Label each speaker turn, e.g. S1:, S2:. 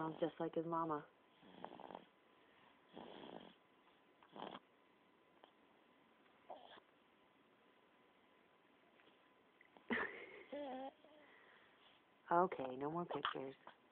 S1: Sounds just like his mama. Okay, no more pictures.